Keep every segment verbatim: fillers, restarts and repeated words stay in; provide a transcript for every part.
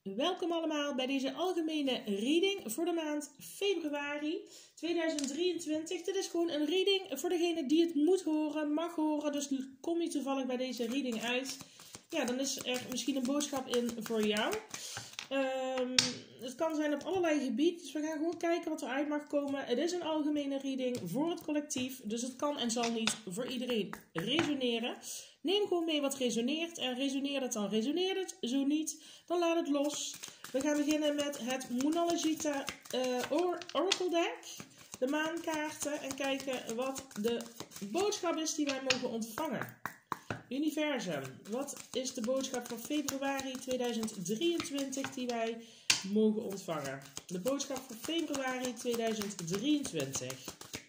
Welkom allemaal bij deze algemene reading voor de maand februari tweeduizend drieëntwintig. Dit is gewoon een reading voor degene die het moet horen, mag horen. Dus kom je toevallig bij deze reading uit, ja, dan is er misschien een boodschap in voor jou. Um, het kan zijn op allerlei gebieden, dus we gaan gewoon kijken wat eruit mag komen. Het is een algemene reading voor het collectief, dus het kan en zal niet voor iedereen resoneren. Neem gewoon mee wat resoneert en resoneert het, dan resoneert het. Zo niet, dan laat het los. We gaan beginnen met het Moonologita uh, or Oracle Deck, de maankaarten, en kijken wat de boodschap is die wij mogen ontvangen. Universum, wat is de boodschap voor februari tweeduizend drieëntwintig die wij mogen ontvangen? De boodschap voor februari tweeduizend drieëntwintig.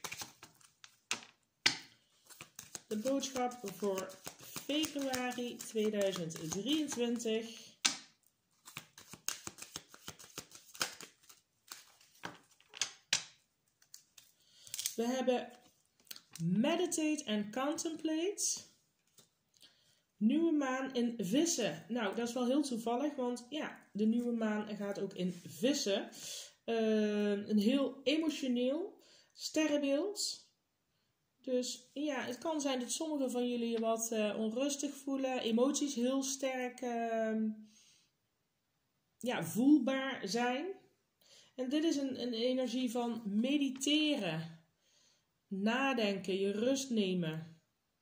De boodschap voor februari tweeduizend drieëntwintig. We hebben Meditate and Contemplate. Nieuwe maan in vissen. Nou, dat is wel heel toevallig, want ja, de nieuwe maan gaat ook in vissen. Uh, een heel emotioneel sterrenbeeld. Dus ja, het kan zijn dat sommigen van jullie je wat uh, onrustig voelen. Emoties heel sterk uh, ja, voelbaar zijn. En dit is een, een energie van mediteren. Nadenken, je rust nemen.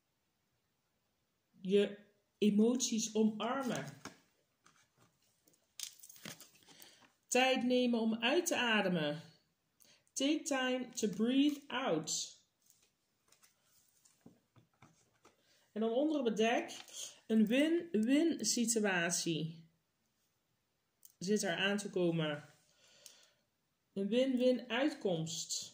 Je emoties omarmen. Tijd nemen om uit te ademen. Take time to breathe out. En dan onder op het dek een win-win situatie zit er aan te komen. Een win-win uitkomst.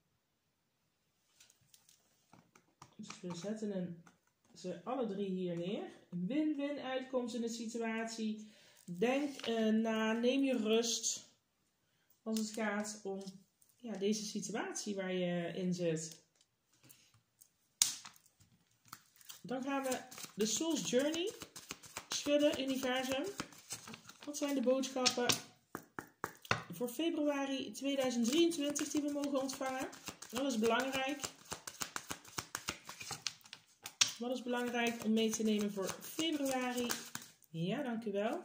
Dus we zetten een, ze alle drie hier neer. Een win-win uitkomst in de situatie. Denk uh, na, neem je rust als het gaat om ja, deze situatie waar je in zit. Dan gaan we de Soul's Journey schudden, universum. Wat zijn de boodschappen voor februari tweeduizend drieëntwintig die we mogen ontvangen? Dat is belangrijk. Wat is belangrijk om mee te nemen voor februari? Ja, dank u wel.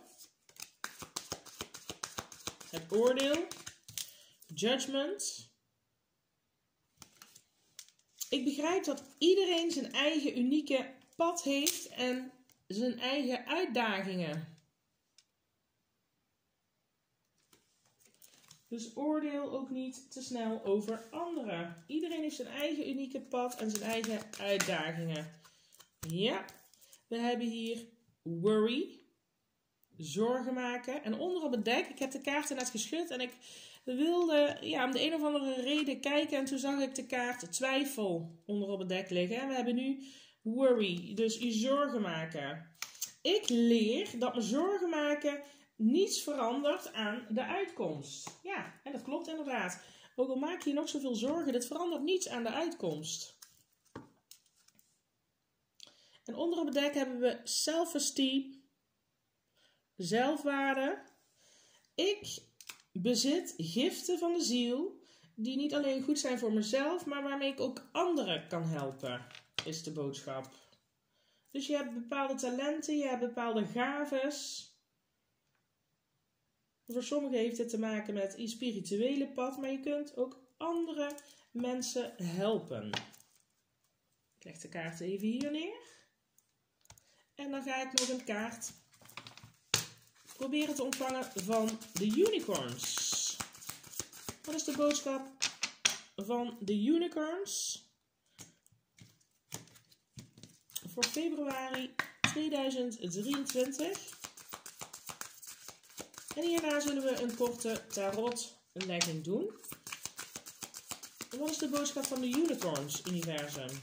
Het oordeel. Judgment. Ik begrijp dat iedereen zijn eigen unieke pad heeft en zijn eigen uitdagingen. Dus oordeel ook niet te snel over anderen. Iedereen heeft zijn eigen unieke pad en zijn eigen uitdagingen. Ja, we hebben hier worry, zorgen maken. En onder op het dek, ik heb de kaarten net geschud en ik wilde ja, om de een of andere reden kijken. En toen zag ik de kaart twijfel onder op het dek liggen. En we hebben nu worry, dus je zorgen maken. Ik leer dat me zorgen maken niets verandert aan de uitkomst. Ja, en dat klopt inderdaad. Ook al maak je nog zoveel zorgen, dit verandert niets aan de uitkomst. En onder op het dek hebben we self-esteem, zelfwaarde. Ik bezit giften van de ziel die niet alleen goed zijn voor mezelf, maar waarmee ik ook anderen kan helpen, is de boodschap. Dus je hebt bepaalde talenten, je hebt bepaalde gaves. Voor sommigen heeft dit te maken met een spirituele pad, maar je kunt ook andere mensen helpen. Ik leg de kaart even hier neer. En dan ga ik nog een kaart proberen te ontvangen van de unicorns. Wat is de boodschap van de unicorns voor februari tweeduizend drieëntwintig? En hierna zullen we een korte tarotlegging doen. En wat is de boodschap van de unicorns, universum?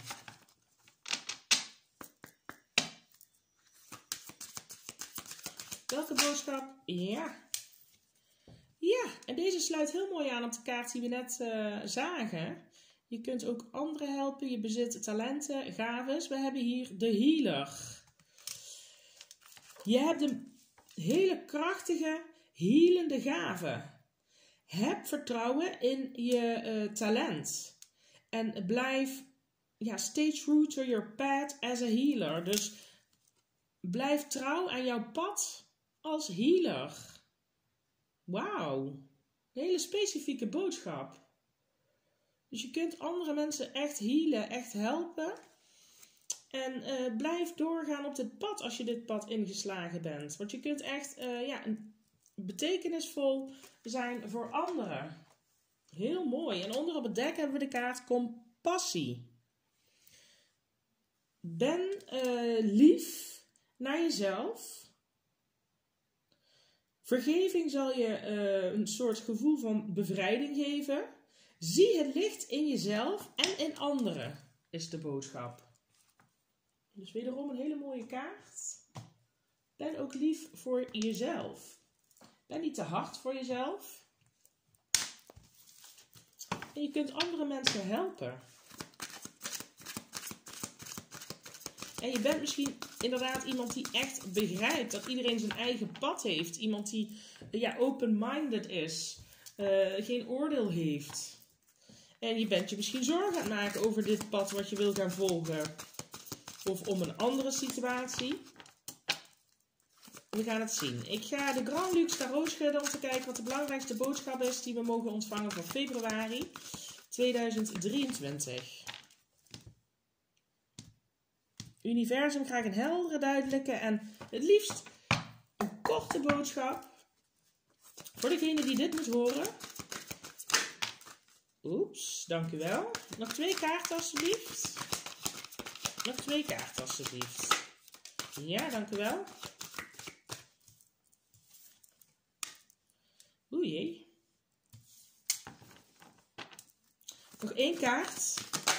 Welke boodschap? Ja. Ja, en deze sluit heel mooi aan op de kaart die we net uh, zagen. Je kunt ook anderen helpen. Je bezit talenten, gaves. We hebben hier de healer. Je hebt een hele krachtige Helende gaven. Heb vertrouwen in je uh, talent. En blijf, ja, stay true to your path as a healer. Dus blijf trouw aan jouw pad als healer. Wauw. Een hele specifieke boodschap. Dus je kunt andere mensen echt healen, echt helpen. En uh, blijf doorgaan op dit pad als je dit pad ingeslagen bent. Want je kunt echt uh, ja, betekenisvol zijn voor anderen. Heel mooi. En onder op het dek hebben we de kaart compassie. Ben uh, lief naar jezelf. Vergeving zal je uh, een soort gevoel van bevrijding geven. Zie het licht in jezelf en in anderen, is de boodschap. Dus wederom een hele mooie kaart. Ben ook lief voor jezelf. Ben niet te hard voor jezelf. En je kunt andere mensen helpen. En je bent misschien inderdaad iemand die echt begrijpt dat iedereen zijn eigen pad heeft. Iemand die ja, open-minded is. Uh, geen oordeel heeft. En je bent je misschien zorgen aan het maken over dit pad wat je wil gaan volgen. Of om een andere situatie. We gaan het zien. Ik ga de Grand Luxe Tarot schudden om te kijken wat de belangrijkste boodschap is die we mogen ontvangen voor februari tweeduizend drieëntwintig. Universum, graag een heldere, duidelijke en het liefst een korte boodschap. Voor degene die dit moet horen. Oeps, dank u wel. Nog twee kaarten alsjeblieft. Nog twee kaarten alsjeblieft. Ja, dank u wel. Oei jee. Nog één kaart.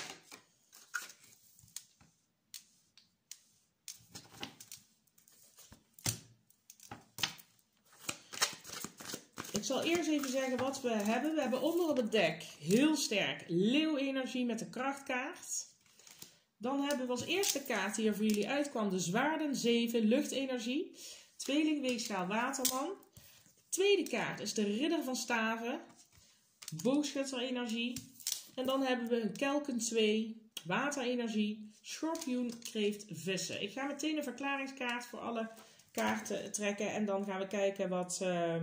Ik zal eerst even zeggen wat we hebben. We hebben onder op het dek heel sterk leeuwenergie met de krachtkaart. Dan hebben we als eerste kaart die er voor jullie uitkwam de zwaarden zeven luchtenergie. Tweeling weegschaal waterman. Tweede kaart is de ridder van staven. Boogschutterenergie. En dan hebben we een kelken twee. Waterenergie. Schorpioen, kreeft, vissen. Ik ga meteen een verklaringskaart voor alle kaarten trekken. En dan gaan we kijken wat... Uh,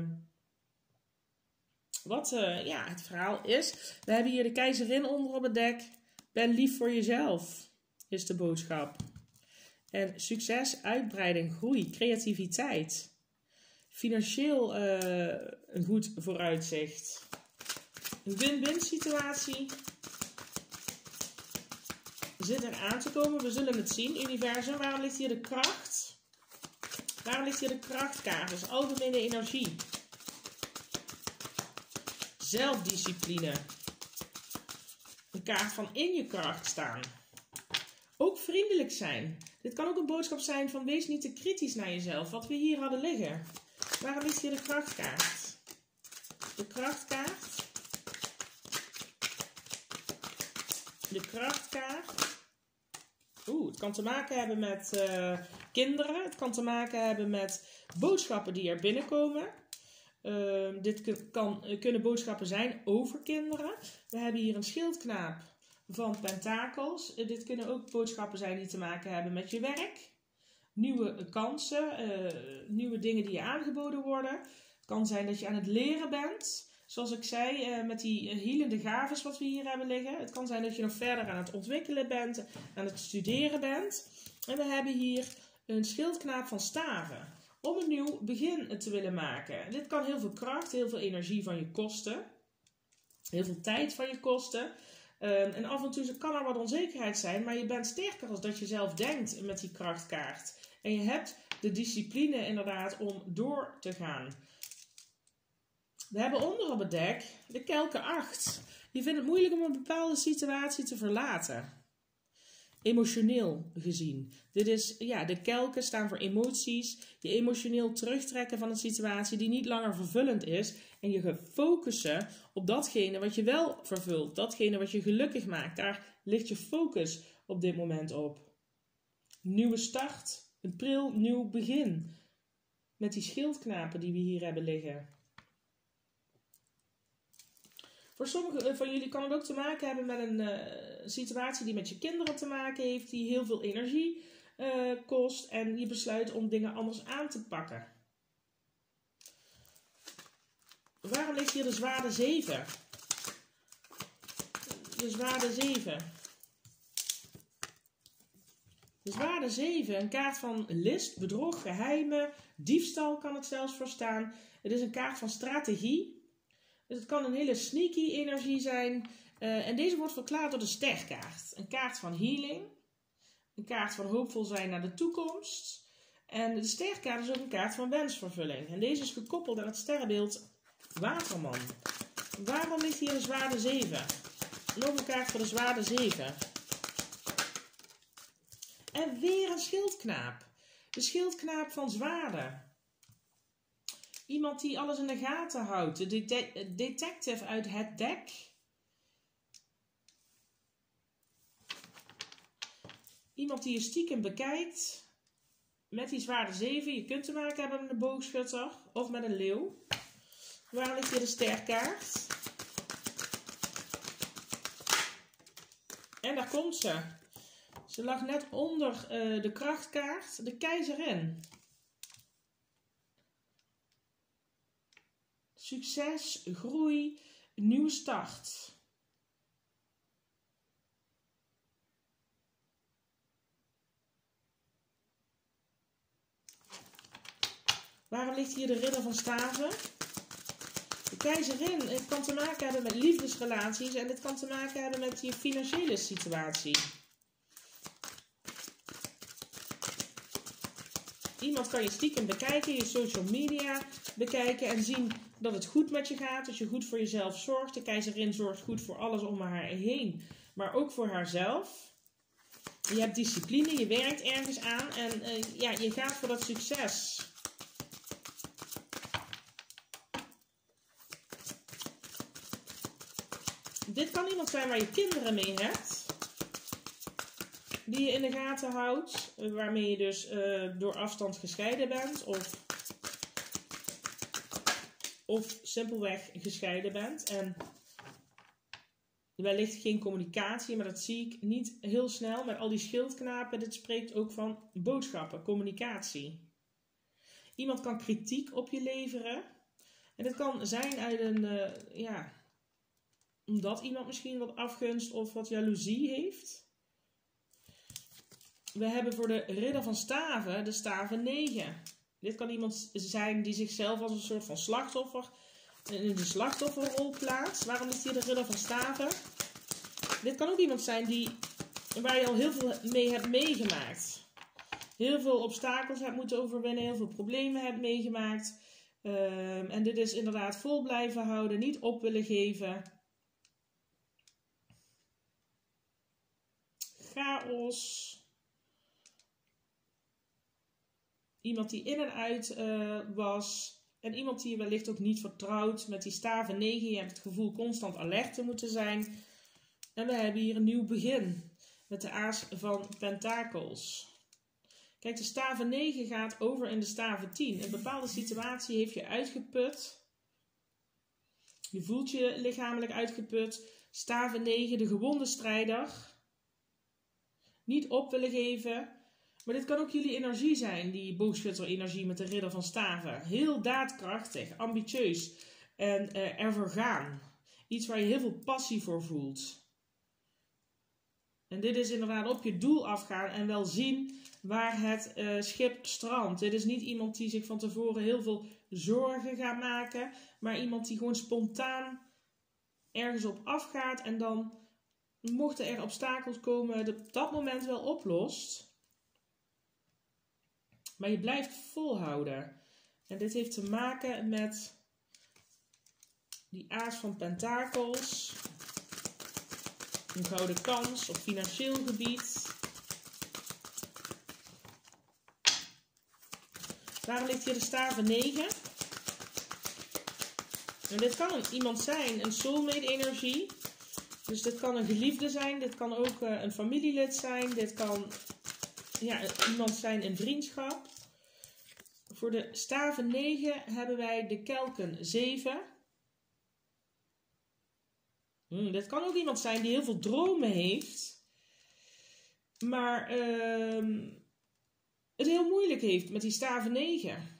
Wat uh, ja, het verhaal is. We hebben hier de keizerin onder op het dek. Ben lief voor jezelf, is de boodschap. En succes, uitbreiding, groei, creativiteit. Financieel uh, een goed vooruitzicht. Een win-win situatie zit er aan te komen. We zullen het zien. Universum, waarom ligt hier de kracht? Waarom ligt hier de krachtkaart? Dus algemene energie. Zelfdiscipline. Een kaart van in je kracht staan. Ook vriendelijk zijn. Dit kan ook een boodschap zijn van wees niet te kritisch naar jezelf. Wat we hier hadden liggen. Waarom ligt hier de krachtkaart? De krachtkaart. De krachtkaart. Oeh, het kan te maken hebben met uh, kinderen. Het kan te maken hebben met boodschappen die er binnenkomen. Uh, dit kan, kunnen boodschappen zijn over kinderen. We hebben hier een schildknaap van pentakels. Uh, dit kunnen ook boodschappen zijn die te maken hebben met je werk. Nieuwe kansen, uh, nieuwe dingen die je aangeboden worden. Het kan zijn dat je aan het leren bent. Zoals ik zei, uh, met die uh, healende gaves wat we hier hebben liggen. Het kan zijn dat je nog verder aan het ontwikkelen bent, aan het studeren bent. En we hebben hier een schildknaap van staven. Om een nieuw begin te willen maken. Dit kan heel veel kracht, heel veel energie van je kosten. Heel veel tijd van je kosten. Um, en af en toe kan er wat onzekerheid zijn. Maar je bent sterker als dat je zelf denkt met die krachtkaart. En je hebt de discipline inderdaad om door te gaan. We hebben onder op het dek de kelken acht. Je vindt het moeilijk om een bepaalde situatie te verlaten. Emotioneel gezien. Dit is, ja, de kelken staan voor emoties. Je emotioneel terugtrekken van een situatie die niet langer vervullend is. En je gaat focussen op datgene wat je wel vervult. Datgene wat je gelukkig maakt. Daar ligt je focus op dit moment op. Nieuwe start. Een pril nieuw begin. met die schildknapen die we hier hebben liggen. Voor sommigen van jullie kan het ook te maken hebben met een uh, situatie die met je kinderen te maken heeft, die heel veel energie uh, kost en je besluit om dingen anders aan te pakken. Waarom ligt hier de zwaarde zeven? De zwaarde zeven. De zwaarde zeven, een kaart van list, bedrog, geheimen, diefstal kan het zelfs voor staan. Het is een kaart van strategie. Dus het kan een hele sneaky energie zijn. Uh, en deze wordt verklaard door de sterkaart. Een kaart van healing. Een kaart van hoopvol zijn naar de toekomst. En de sterkaart is ook een kaart van wensvervulling. En deze is gekoppeld aan het sterrenbeeld Waterman. Waarom ligt hier de zwaarde zeven? Nog een kaart voor de zwaarde zeven. En weer een schildknaap. De schildknaap van zwaarden. Iemand die alles in de gaten houdt. De det detective uit het dek. Iemand die je stiekem bekijkt. Met die zwaarde zeven. Je kunt te maken hebben met een boogschutter. Of met een leeuw. Waar ligt hier de sterkaart? En daar komt ze. Ze lag net onder uh, de krachtkaart. De keizerin. Succes, groei, nieuwe start. Waarom ligt hier de ridder van staven? De keizerin, het kan te maken hebben met liefdesrelaties en het kan te maken hebben met je financiële situatie. Iemand kan je stiekem bekijken, je social media bekijken en zien dat het goed met je gaat, dat je goed voor jezelf zorgt. De keizerin zorgt goed voor alles om haar heen, maar ook voor haarzelf. Je hebt discipline, je werkt ergens aan en uh, ja, je gaat voor dat succes. Dit kan iemand zijn waar je kinderen mee hebt. Die je in de gaten houdt. Waarmee je dus uh, door afstand gescheiden bent. Of, of simpelweg gescheiden bent. En wellicht geen communicatie. Maar dat zie ik niet heel snel. Met al die schildknapen. Dit spreekt ook van boodschappen. Communicatie. Iemand kan kritiek op je leveren. En dit kan zijn uit een... Uh, ja, omdat iemand misschien wat afgunst of wat jaloezie heeft. We hebben voor de ridder van staven de staven negen. Dit kan iemand zijn die zichzelf als een soort van slachtoffer in de slachtofferrol plaatst. Waarom is hier de ridder van staven? Dit kan ook iemand zijn die, waar je al heel veel mee hebt meegemaakt. Heel veel obstakels hebt moeten overwinnen, heel veel problemen hebt meegemaakt. Um, en dit is inderdaad vol blijven houden, niet op willen geven. Chaos. Iemand die in en uit uh, was. En iemand die je wellicht ook niet vertrouwt. Met die staven negen. Je hebt het gevoel constant alert te moeten zijn. En we hebben hier een nieuw begin. Met de aas van pentakels. Kijk, de staven negen gaat over in de staven tien. In een bepaalde situatie heeft je uitgeput. Je voelt je lichamelijk uitgeput. Staven negen, de gewonde strijder. Niet op willen geven. Maar dit kan ook jullie energie zijn, die boogschutter-energie met de ridder van staven. Heel daadkrachtig, ambitieus en uh, ervoor gaan. Iets waar je heel veel passie voor voelt. En dit is inderdaad op je doel afgaan en wel zien waar het uh, schip strandt. Dit is niet iemand die zich van tevoren heel veel zorgen gaat maken, maar iemand die gewoon spontaan ergens op afgaat en dan, mochten er obstakels komen, op dat moment wel oplost. Maar je blijft volhouden. En dit heeft te maken met die aas van pentakels. Een gouden kans op financieel gebied. Waarom ligt hier de staven negen? En dit kan iemand zijn, een soulmate energie. Dus dit kan een geliefde zijn, dit kan ook uh, een familielid zijn, dit kan ja, iemand zijn in vriendschap. Voor de staven negen hebben wij de kelken zeven. Hmm, dit kan ook iemand zijn die heel veel dromen heeft. Maar uh, het heel moeilijk heeft met die staven negen.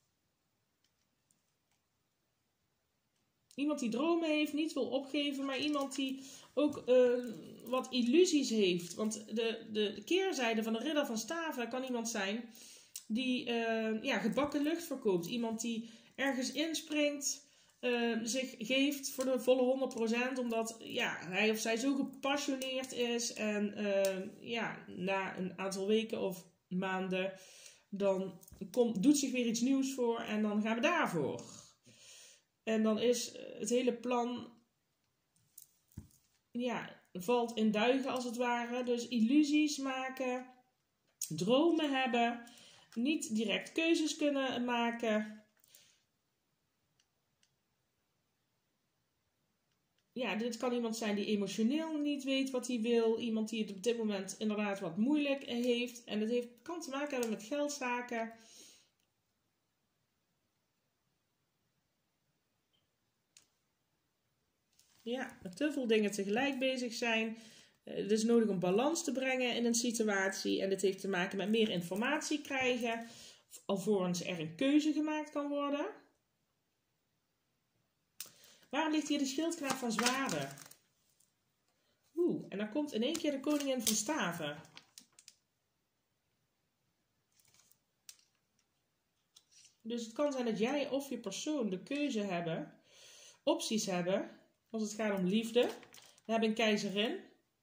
Iemand die dromen heeft, niet wil opgeven, maar iemand die ook uh, wat illusies heeft. Want de, de, de keerzijde van de ridder van staven kan iemand zijn die uh, ja, gebakken lucht verkoopt. Iemand die ergens inspringt, uh, zich geeft voor de volle honderd procent, omdat ja, hij of zij zo gepassioneerd is. En uh, ja, na een aantal weken of maanden, dan komt, doet zich weer iets nieuws voor en dan gaan we daarvoor. En dan is het hele plan, ja, valt in duigen als het ware. Dus illusies maken, dromen hebben, niet direct keuzes kunnen maken. Ja, dit kan iemand zijn die emotioneel niet weet wat hij wil. Iemand die het op dit moment inderdaad wat moeilijk heeft. En het heeft, kan te maken hebben met geldzaken. Ja, met te veel dingen tegelijk bezig zijn. Het is nodig om balans te brengen in een situatie. En dit heeft te maken met meer informatie krijgen. Alvorens er een keuze gemaakt kan worden. Waarom ligt hier de schildknaap van zwaarden? Oeh, en dan komt in één keer de koningin van staven. Dus het kan zijn dat jij of je persoon de keuze hebben, opties hebben, als het gaat om liefde. We hebben een keizerin.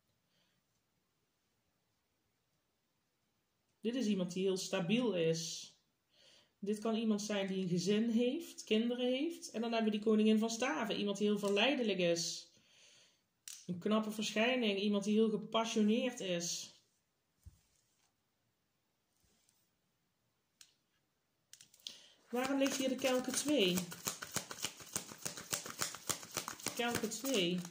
Dit is iemand die heel stabiel is. Dit kan iemand zijn die een gezin heeft, kinderen heeft. En dan hebben we die koningin van staven. Iemand die heel verleidelijk is. Een knappe verschijning. Iemand die heel gepassioneerd is. Waarom ligt hier de kelken twee? Kelken twee.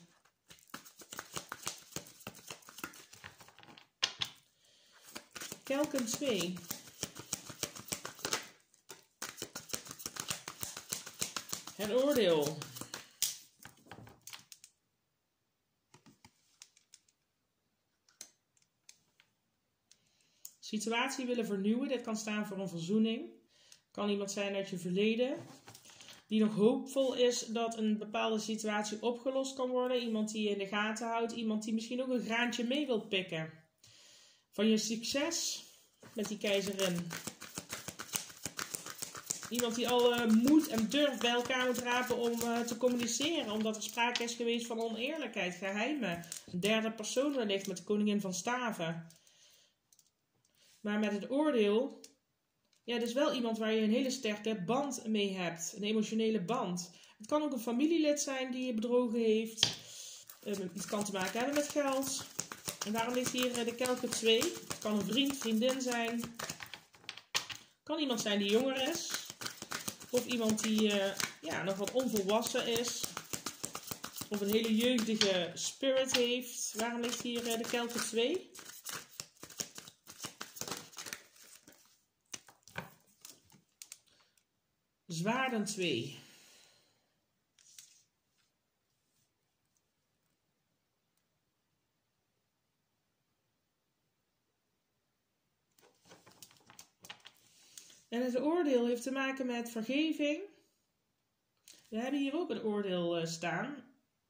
Kelken twee. Het oordeel. Situatie willen vernieuwen. Dit kan staan voor een verzoening. Kan iemand zijn uit je verleden. Die nog hoopvol is dat een bepaalde situatie opgelost kan worden. Iemand die je in de gaten houdt. Iemand die misschien ook een graantje mee wil pikken. Van je succes met die keizerin. Iemand die al uh, moed en durf bij elkaar moet rapen om uh, te communiceren. Omdat er sprake is geweest van oneerlijkheid, geheimen. Een derde persoon wellicht met de koningin van staven. Maar met het oordeel, ja, dat is wel iemand waar je een hele sterke band mee hebt. Een emotionele band. Het kan ook een familielid zijn die je bedrogen heeft. Uh, het kan te maken hebben met geld. En daarom ligt hier uh, de kelken twee. Het kan een vriend, vriendin zijn. Het kan iemand zijn die jonger is. Of iemand die uh, ja, nog wat onvolwassen is. Of een hele jeugdige spirit heeft. Waarom ligt hier uh, de kelken twee? Zwaarden twee. En het oordeel heeft te maken met vergeving. We hebben hier ook een oordeel uh, staan.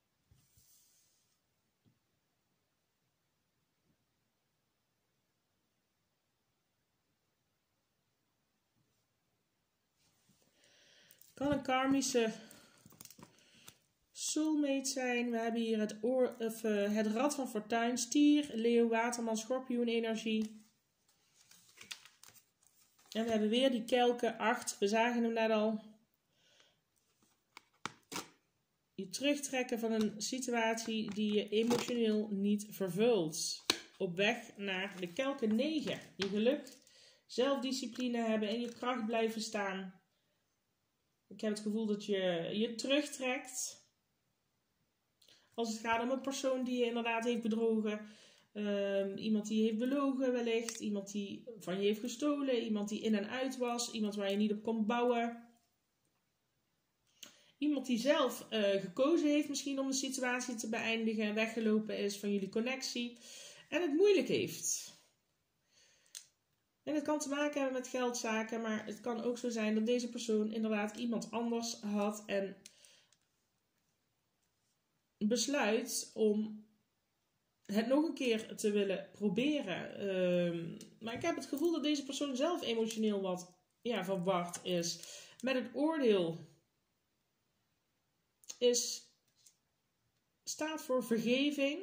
Kan een karmische soulmate zijn. We hebben hier het, oor, of, uh, het rad van fortuin, stier, leeuw, waterman, schorpioen energie. En we hebben weer die kelken acht. We zagen hem net al. Je terugtrekken van een situatie die je emotioneel niet vervult. Op weg naar de kelken negen. Je geluk, zelfdiscipline hebben en je kracht blijven staan. Ik heb het gevoel dat je je terugtrekt. Als het gaat om een persoon die je inderdaad heeft bedrogen. Um, iemand die heeft belogen wellicht. Iemand die van je heeft gestolen. Iemand die in en uit was. Iemand waar je niet op kon bouwen. Iemand die zelf uh, gekozen heeft misschien om de situatie te beëindigen. En weggelopen is van jullie connectie. En het moeilijk heeft. En het kan te maken hebben met geldzaken. Maar het kan ook zo zijn dat deze persoon inderdaad iemand anders had. En besluit om het nog een keer te willen proberen. Um, maar ik heb het gevoel dat deze persoon zelf emotioneel wat ja, verward is. Met het oordeel is, staat voor vergeving.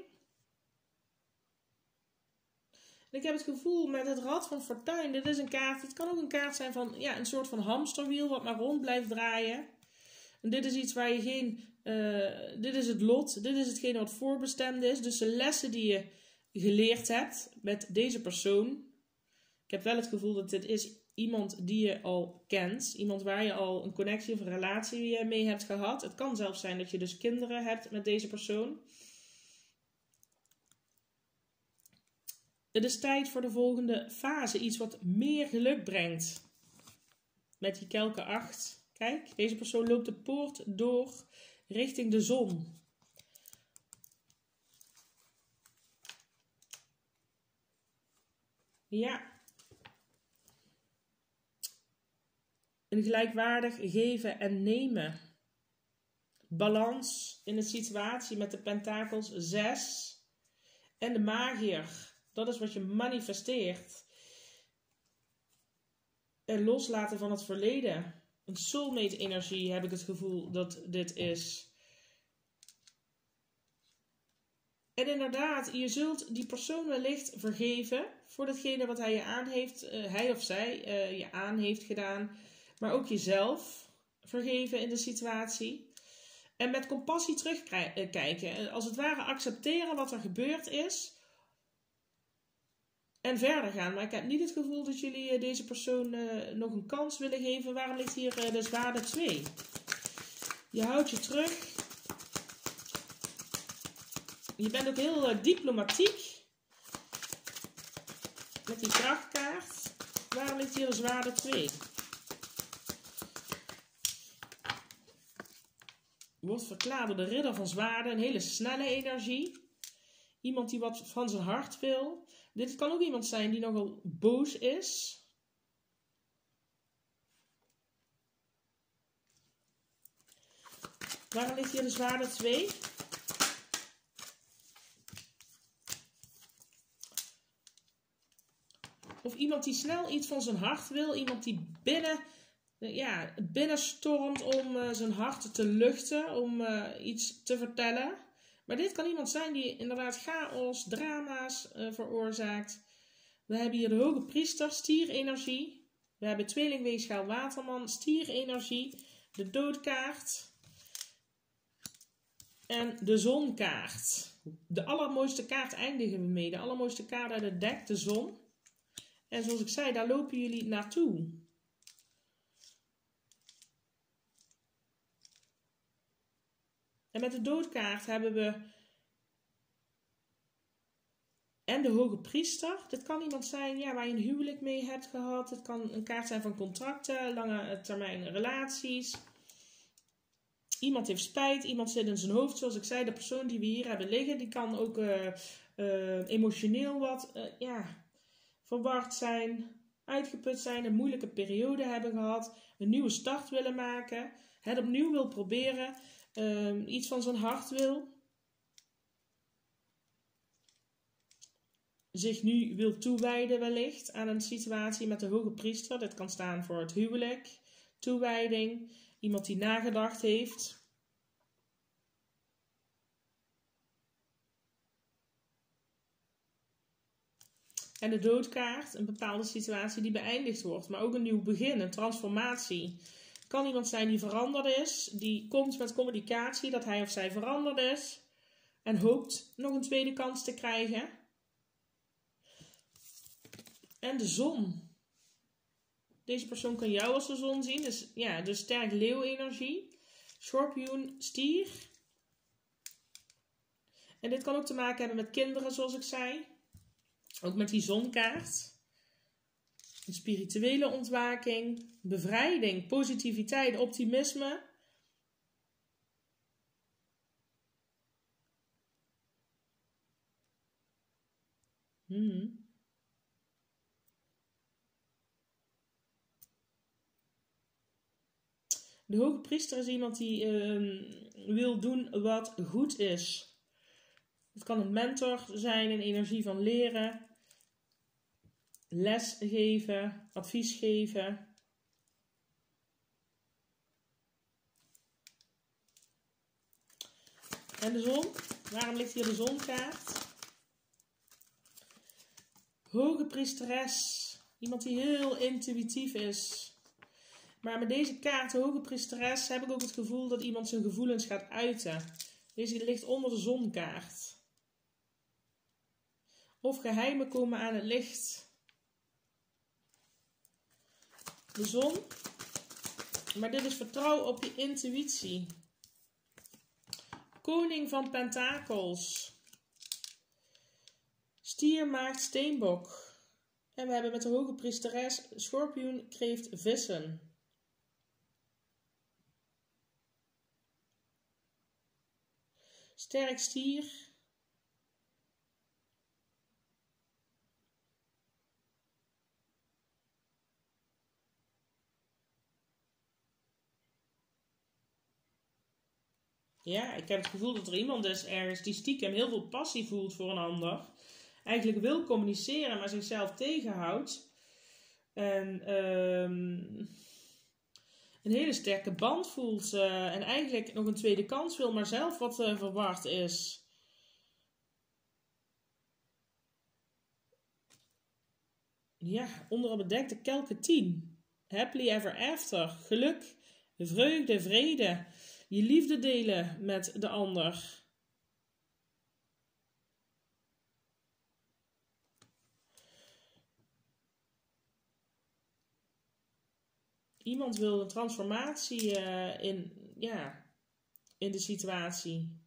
En ik heb het gevoel met het Rad van Fortuin, dit is een kaart, het kan ook een kaart zijn van ja, een soort van hamsterwiel wat maar rond blijft draaien. En dit is iets waar je geen, uh, dit is het lot, dit is hetgene wat voorbestemd is. Dus de lessen die je geleerd hebt met deze persoon. Ik heb wel het gevoel dat dit is iemand die je al kent. Iemand waar je al een connectie of een relatie mee hebt gehad. Het kan zelfs zijn dat je dus kinderen hebt met deze persoon. Het is tijd voor de volgende fase. Iets wat meer geluk brengt. Met die kelke acht. Kijk, deze persoon loopt de poort door richting de zon. Ja. Een gelijkwaardig geven en nemen. Balans in de situatie met de pentakels zes. En de magier. Dat is wat je manifesteert. En loslaten van het verleden. Een soulmate energie heb ik het gevoel dat dit is. En inderdaad, je zult die persoon wellicht vergeven voor datgene wat hij je aan heeft, uh, hij of zij uh, je aan heeft gedaan. Maar ook jezelf vergeven in de situatie. En met compassie terugkijken. Als het ware accepteren wat er gebeurd is. En verder gaan. Maar ik heb niet het gevoel dat jullie deze persoon uh, nog een kans willen geven. Waarom ligt hier uh, de zwaarde twee? Je houdt je terug. Je bent ook heel uh, diplomatiek. Met die krachtkaart. Waarom ligt hier de zwaarde twee? Wordt verklaard door de ridder van zwaarden. Een hele snelle energie. Iemand die wat van zijn hart wil. Dit kan ook iemand zijn die nogal boos is. Waarom ligt hier de zwaarde twee? Of iemand die snel iets van zijn hart wil. Iemand die binnen, ja, binnenstormt om uh, zijn hart te luchten. Om uh, iets te vertellen. Maar dit kan iemand zijn die inderdaad chaos, drama's uh, veroorzaakt. We hebben hier de hoge priester, stierenergie. We hebben tweelingweegschaal waterman, stierenergie. De doodkaart. En de zonkaart. De allermooiste kaart eindigen we mee. De allermooiste kaart uit het dek, de zon. En zoals ik zei, daar lopen jullie naartoe. En met de doodkaart hebben we en de hoge priester. Dit kan iemand zijn ja, waar je een huwelijk mee hebt gehad. Het kan een kaart zijn van contracten, lange termijn relaties. Iemand heeft spijt, iemand zit in zijn hoofd. Zoals ik zei, de persoon die we hier hebben liggen, die kan ook uh, uh, emotioneel wat uh, ja, verward zijn, uitgeput zijn, een moeilijke periode hebben gehad, een nieuwe start willen maken, het opnieuw wil proberen. Um, iets van zijn hart wil. Zich nu wil toewijden wellicht aan een situatie met de hoge priester. Dit kan staan voor het huwelijk. Toewijding. Iemand die nagedacht heeft. En de doodkaart. Een bepaalde situatie die beëindigd wordt. Maar ook een nieuw begin. Een transformatie. Het kan iemand zijn die veranderd is. Die komt met communicatie dat hij of zij veranderd is. En hoopt nog een tweede kans te krijgen. En de zon. Deze persoon kan jou als de zon zien. Dus ja, dus sterk leeuwenergie. Schorpioen, stier. En dit kan ook te maken hebben met kinderen zoals ik zei. Ook met die zonkaart. Een spirituele ontwaking, bevrijding, positiviteit, optimisme. Hmm. De hoge priester is iemand die uh, wil doen wat goed is. Het kan een mentor zijn, een energie van leren, les geven, advies geven. En de zon? Waarom ligt hier de zonkaart? Hoge priesteres. Iemand die heel intuïtief is. Maar met deze kaart, de hoge priesteres, heb ik ook het gevoel dat iemand zijn gevoelens gaat uiten. Deze ligt onder de zonkaart. Of geheimen komen aan het licht. De zon. Maar dit is vertrouw op je intuïtie. Koning van pentakels. Stier, maagd, steenbok. En we hebben met de hoge priesteres schorpioen, kreeft, vissen. Sterk stier. Ja, ik heb het gevoel dat er iemand is ergens die stiekem heel veel passie voelt voor een ander. Eigenlijk wil communiceren, maar zichzelf tegenhoudt. En um, een hele sterke band voelt. Uh, en eigenlijk nog een tweede kans wil, maar zelf wat uh, verward is. Ja, onder op het dek de kelke tien. Happily ever after. Geluk, vreugde, vrede. Je liefde delen met de ander. Iemand wil een transformatie uh, in, ja, in de situatie.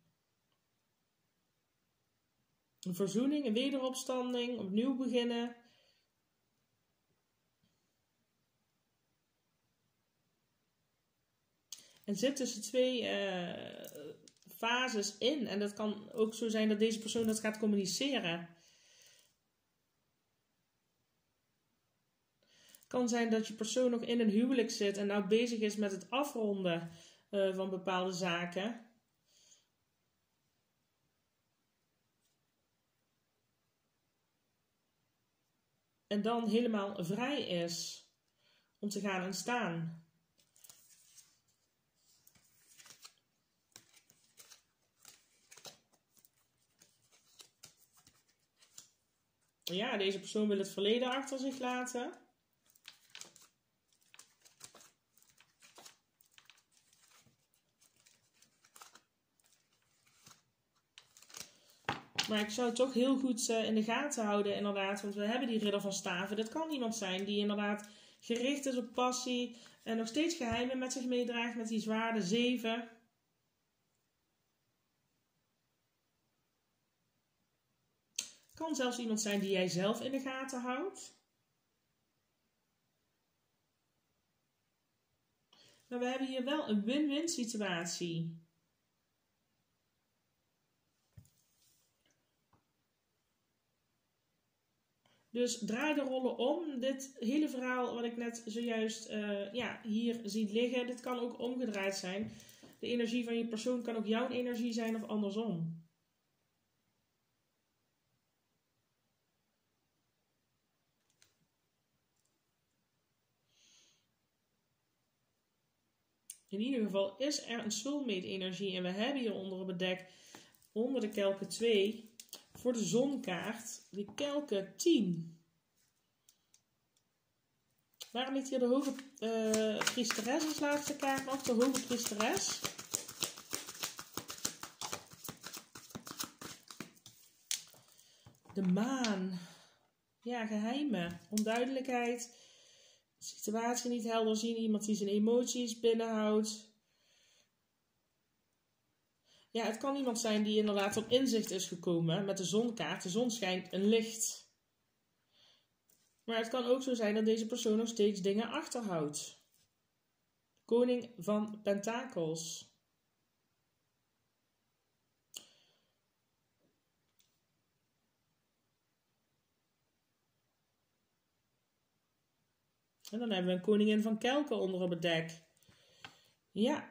Een verzoening, een wederopstanding, opnieuw beginnen. En zit tussen twee uh, fases in. En dat kan ook zo zijn dat deze persoon dat gaat communiceren. Het kan zijn dat je persoon nog in een huwelijk zit en nou bezig is met het afronden uh, van bepaalde zaken. En dan helemaal vrij is om te gaan en staan. Ja, deze persoon wil het verleden achter zich laten. Maar ik zou het toch heel goed uh, in de gaten houden, inderdaad. Want we hebben die ridder van staven. Dat kan iemand zijn die inderdaad gericht is op passie. En nog steeds geheimen met zich meedraagt met die zwaarde zeven. Kan zelfs iemand zijn die jij zelf in de gaten houdt. Maar we hebben hier wel een win-win situatie. Dus draai de rollen om. Dit hele verhaal wat ik net zojuist uh, ja, hier zie liggen, dit kan ook omgedraaid zijn. De energie van je persoon kan ook jouw energie zijn of andersom. In ieder geval is er een soulmate energie en we hebben hier onder op het dek, onder de kelke twee, voor de zonkaart, de kelke tien. Waarom ligt hier de hoge uh, priesteres als laatste kaart nog? De hoge priesteres. De maan. Ja, geheimen. Onduidelijkheid. Situatie niet helder zien. Iemand die zijn emoties binnenhoudt. Ja, het kan iemand zijn die inderdaad tot inzicht is gekomen met de zonkaart. De zon schijnt een licht. Maar het kan ook zo zijn dat deze persoon nog steeds dingen achterhoudt. Koning van Pentakels. En dan hebben we een koningin van Kelken onder op het dek. Ja.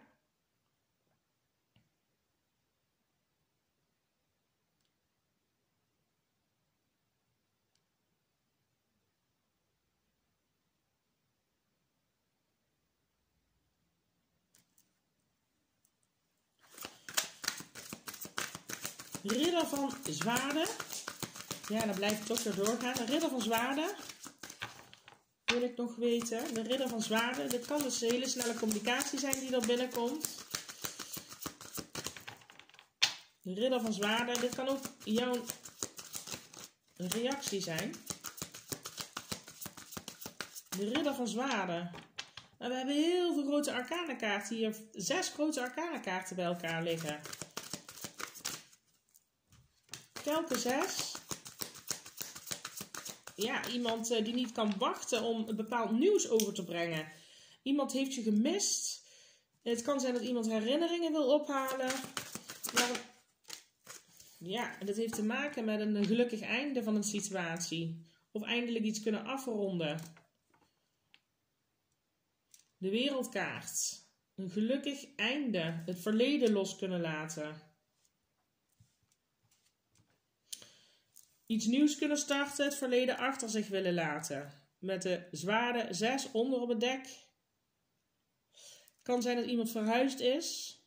Ridder van Zwaarden. Ja, dan blijft het toch weer doorgaan. De Ridder van Zwaarden. Wil ik nog weten. De Ridder van Zwaarden. Dit kan dus een hele snelle communicatie zijn die er binnenkomt. De Ridder van Zwaarden. Dit kan ook jouw reactie zijn. De Ridder van Zwaarden. Nou, we hebben heel veel grote arcana kaarten hier. Zes grote arcana kaarten bij elkaar liggen. Kelken zes. Ja, iemand die niet kan wachten om een bepaald nieuws over te brengen. Iemand heeft je gemist. Het kan zijn dat iemand herinneringen wil ophalen. Maar ja, dat heeft te maken met een gelukkig einde van een situatie. Of eindelijk iets kunnen afronden. De wereldkaart. Een gelukkig einde. Het verleden los kunnen laten. Iets nieuws kunnen starten, het verleden achter zich willen laten. Met de zwaarden zes onder op het dek. Het kan zijn dat iemand verhuisd is.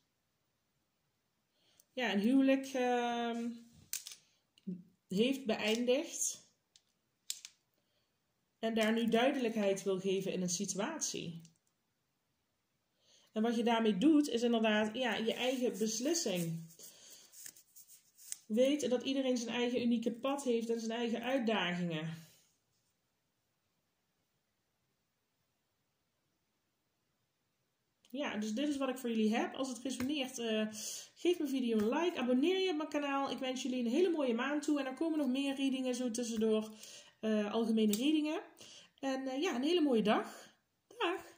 Ja, een huwelijk uh, heeft beëindigd. En daar nu duidelijkheid wil geven in een situatie. En wat je daarmee doet, is inderdaad ja, je eigen beslissing. Weet dat iedereen zijn eigen unieke pad heeft en zijn eigen uitdagingen. Ja, dus dit is wat ik voor jullie heb. Als het resoneert, uh, geef mijn video een like. Abonneer je op mijn kanaal. Ik wens jullie een hele mooie maand toe. En er komen nog meer readingen zo tussendoor. Uh, algemene readingen. En uh, ja, een hele mooie dag. Dag!